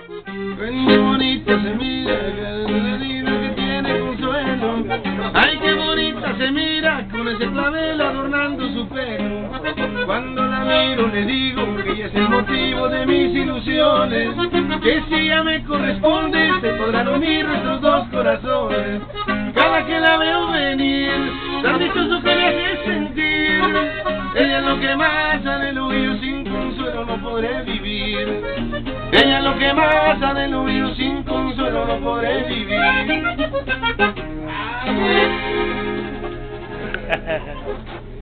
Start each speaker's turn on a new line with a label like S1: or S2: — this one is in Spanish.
S1: Qué bonita se mira, que tiene consuelo. Ay, qué bonita se mira con ese clavel adornando su pelo. Cuando la miro le digo que ella es el motivo de mis ilusiones, que si ella me corresponde se podrán unir nuestros dos corazones. Cada que la veo venir, tan dichoso que me hace sentir. Ella es lo que más anhelo y yo sin consuelo no podré vivir. Ella es lo que más anhelo y yo sin consuelo no podré vivir.